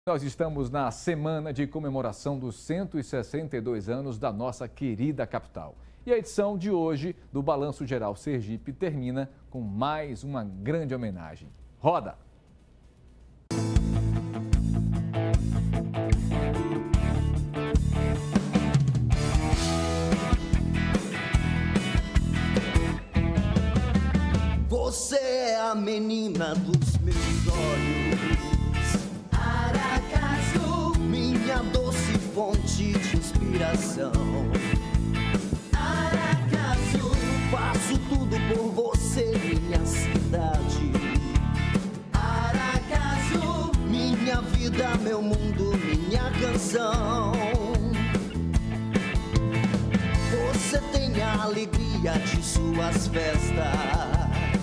Nós estamos na semana de comemoração dos 162 anos da nossa querida capital. E a edição de hoje do Balanço Geral Sergipe termina com mais uma grande homenagem. Roda! Você é a menina dos meus olhos, Aracaju, minha doce fonte de inspiração. Aracaju, faço tudo por você, minha cidade. Aracaju, minha vida, meu mundo, minha canção. Você tem a alegria de suas festas.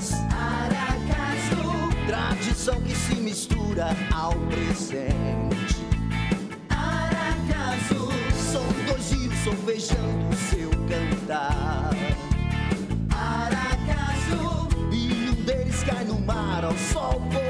Tradição que se mistura ao presente. Aracaju, são dois rios solfejando seu cantar. Aracaju, e um deles cai no mar ao sol.